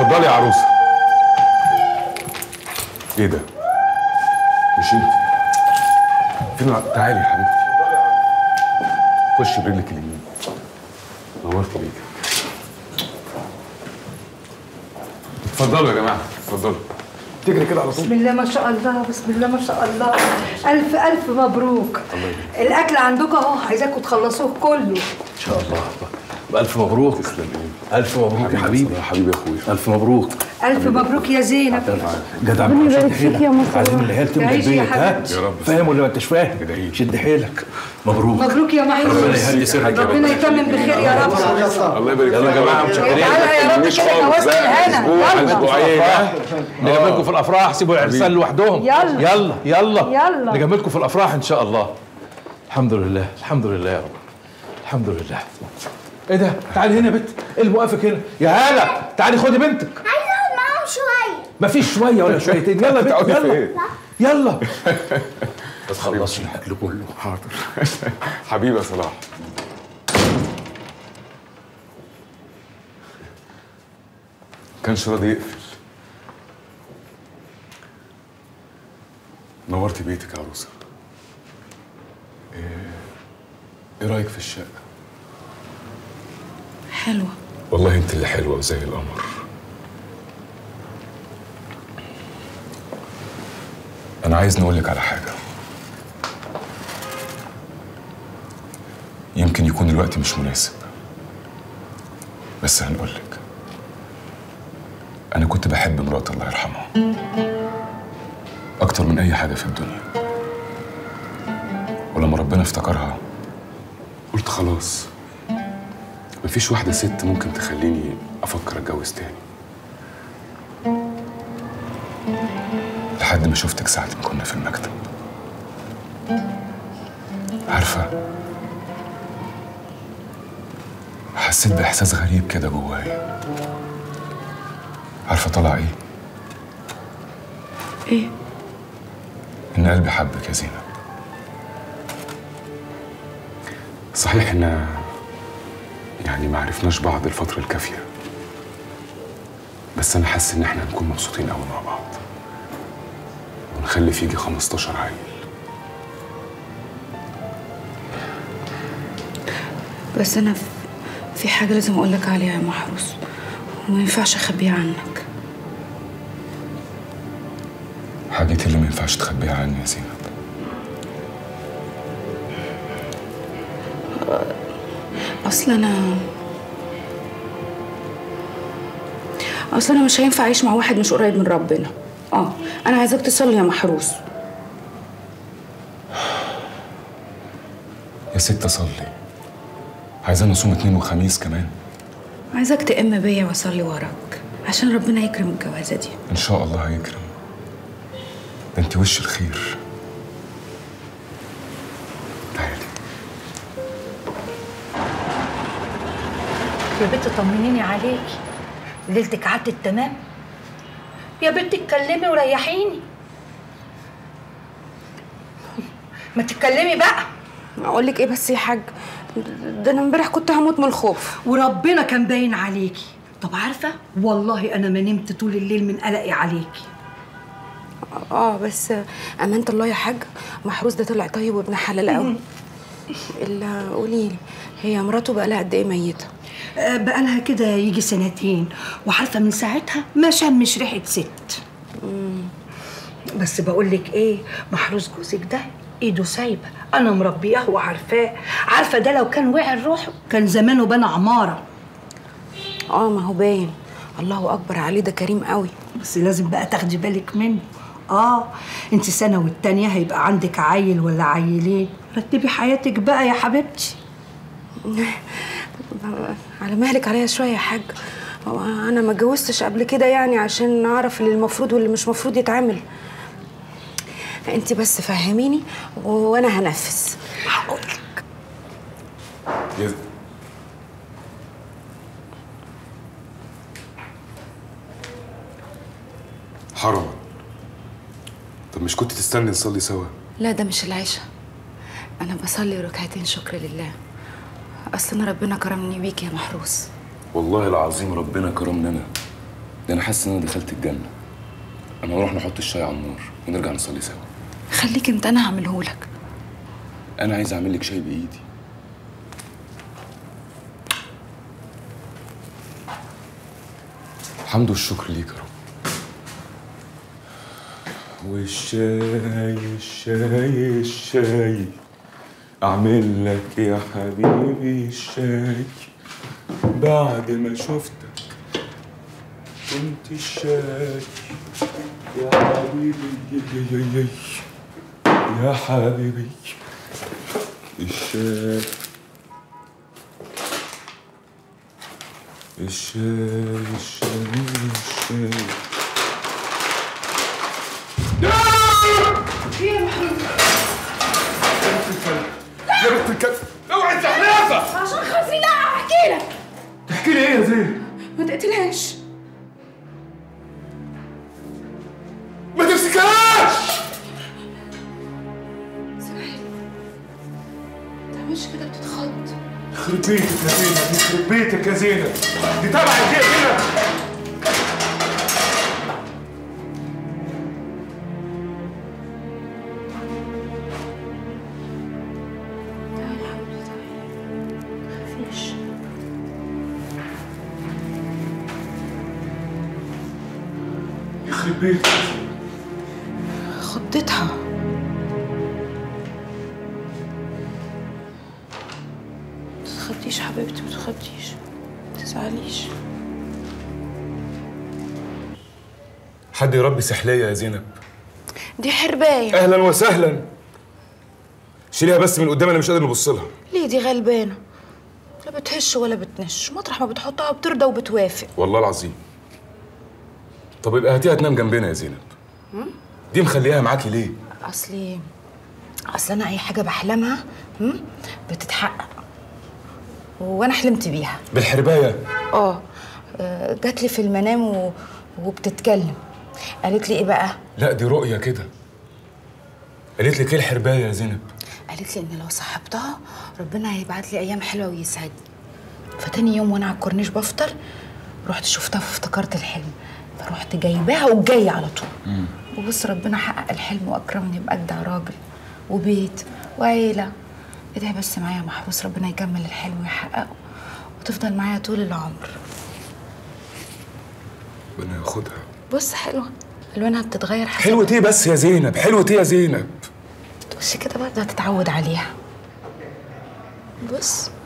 اتفضلي يا عروسه. ايه ده؟ مش انت؟ فين؟ تعالي يا حبيبتي، خشي برجلك اليمين. نورت بيك. اتفضلوا يا جماعه، اتفضلوا. تجري كده على طول. بسم الله ما شاء الله، بسم الله ما شاء الله. ألف ألف مبروك. الله يبارك. الأكل عندكم أهو، عايزاكم تخلصوه كله. ان شاء الله. الف مبروك. تسلم الف مبروك يا حبيبي. يا حبيبي يا اخويا. الف مبروك. ألف مبروك يا زينب. جدع ربنا يبارك فيك يا مصطفى. عايزين العيال تملى تعيش يا البيت. ها حبيبتي. يا رب. فاهم ولا ما انتش فاهم؟ ادعي. شد حيلك. مبروك. مبروك يا محروس. ربنا يهدي سرك. ربنا يتمم بخير يا رب. الله يبارك فيك يا جماعه. متشكرين. تعالى يا رب كده جوازة الهنا. يلا نجملكم في الافراح، سيبوا العرسان لوحدهم. يلا. يلا يلا يلا. نجملكم في الافراح ان شاء الله. الحمد لله، الحمد لله يا رب. الحمد لله. ايه ده؟ تعالي هنا يا بنت. ايه اللي موقفك هنا؟ يا هاله تعالي خدي بنتك. عايزه اقعد معاهم شويه. مفيش شويه ولا شويتين. يلا يا بنت تقعدي يلا فين؟ يلا. بس خلصي الاكل كله. حاضر. حبيبي يا صلاح. كانش راضي يقفل. نورتي بيتك يا عروسه. ايه رايك في الشقه؟ حلوة. والله انت اللي حلوه وزي القمر. انا عايز نقولك على حاجه. يمكن يكون الوقت مش مناسب، بس هنقولك. انا كنت بحب مرات الله يرحمها اكتر من اي حاجه في الدنيا، ولما ربنا افتكرها قلت خلاص مفيش واحده ست ممكن تخليني افكر اتجوز تاني، لحد ما شفتك ساعه ما كنا في المكتب. عارفه، حسيت باحساس غريب كده جوايا. عارفه طلع ايه؟ ايه؟ ان قلبي حبك يا زينب. صحيح ان يعني ما عرفناش بعض الفتره الكافيه، بس انا حاسس ان احنا هنكون مبسوطين قوي مع بعض ونخلف يجي 15 عيل. بس انا في حاجة لازم اقولك عليها يا محروس، وما ينفعش اخبيها عنك. حاجتي اللي ما ينفعش تخبيها عني يا زينب. اصل انا مش هينفع اعيش مع واحد مش قريب من ربنا. انا عايزاك تصلي يا محروس. يا ست صلي، عايزاني اصوم اثنين وخميس كمان؟ عايزاك تأم بيا واصلي وراك عشان ربنا يكرم الجوازة دي. ان شاء الله هيكرم. ده انت وش الخير. تعالي يا بنت طمنيني عليكي، ليلتك عدت تمام؟ يا بنت اتكلمي وريحيني. ما تتكلمي بقى. اقول لك ايه بس يا حاج؟ ده انا امبارح كنت هموت من الخوف. وربنا كان باين عليكي. طب عارفه، والله انا ما نمت طول الليل من قلقي عليكي. بس امانه الله يا حاج، محروس ده طلع طيب وابن حلال قوي. الا قولي لي، هي مراته بقى لها قد ايه ميته؟ بقى لها كده يجي سنتين، وعارفه من ساعتها ما شمش ريحه ست. بس بقول لك ايه، محروس جوزك ده ايده سايبه، انا مربياه وعارفاه. عارفه ده لو كان وعي روحه كان زمانه بنى عماره. ما هو باين. الله اكبر عليه، ده كريم قوي. بس لازم بقى تاخدي بالك منه. انت سنه والتانيه هيبقى عندك عيل ولا عيلين. رتبي حياتك بقى يا حبيبتي. على مهلك عليا شويه يا حاج. انا ما اتجوزتش قبل كده يعني عشان اعرف اللي المفروض واللي مش مفروض يتعمل. انت بس فهميني وانا هنفذ. هقولك حرام. طب مش كنت تستني نصلي سوا؟ لا، ده مش العشاء. انا بصلي ركعتين شكر لله. اصل انا ربنا كرمني بيك يا محروس. والله العظيم ربنا كرمني انا. ده انا حاسس ان انا دخلت الجنه. انا هروح نحط الشاي على النار ونرجع نصلي سوا. خليك انت، انا هعملهولك. انا عايز اعمل لك شاي بايدي. الحمد والشكر ليك يا رب. والشاي الشاي الشاي، اعمل لك يا حبيبي الشاي بعد ما شفتك كنت الشاي يا حبيبي يا حبيبي الشاي الشاي الشاي الشاي. يا بنت الكلب اوعي الزحلافه. عشان خاطري لا احكي لك. تحكي لي ايه يا زين؟ ما تقتلهاش. ما تمسكهاش. اسماعيل ما تعملش كده، بتتخض. يخرب بيتك يا زينب، يخرب بيتك يا زينب، دي تبعك يا زينب. يخرب بيتك. خضتها. ما تتخضيش حبيبتي، ما تتخضيش، ما تزعليش. حد يربي سحلية يا زينب. دي حرباية. اهلا وسهلا. شيليها بس من قدام، انا مش قادر نبص لها. ليه؟ دي غلبانة، لا بتهش ولا بتنش، مطرح ما بتحطها بترضى وبتوافق. والله العظيم. طب يبقى هاتيها تنام جنبنا يا زينب. دي مخليها معاكي ليه؟ اصل انا اي حاجه بحلمها بتتحقق، وانا حلمت بيها. بالحربايه؟ جات لي في المنام وبتتكلم. قالت لي ايه بقى؟ لا دي رؤيه كده. قالت لك ايه الحربايه يا زينب؟ قالت لي ان لو صاحبتها ربنا هيبعت لي ايام حلوه ويسعدني. فتاني يوم وانا على الكورنيش بفطر رحت شفتها فافتكرت الحلم، فرحت جايباها وجايه على طول. وبص ربنا حقق الحلم واكرمني باجدع راجل وبيت وعيله. ادعي بس معايا يا محروس، ربنا يكمل الحلم ويحققه وتفضل معايا طول العمر. ربنا ياخدها. بص حلوه، الوانها بتتغير حسب. حلوة ايه بس يا زينب؟ حلوة ايه يا زينب؟ بص كده برضه هتتعود عليها. بص